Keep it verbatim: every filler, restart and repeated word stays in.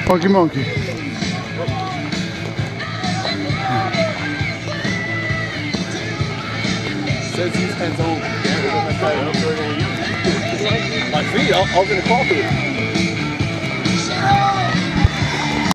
Funky monkey. Says he's hands on. My feet, I was in the cloth with it.